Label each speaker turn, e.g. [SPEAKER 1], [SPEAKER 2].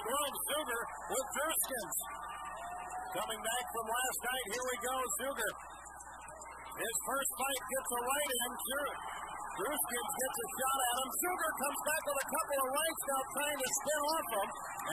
[SPEAKER 1] glove. Zuger with Durskins. Coming back from last night, here we go, Zuger. His first fight gets a right in. Durskins gets a shot at him. Zuger comes back with a couple of rights now trying to spin off him.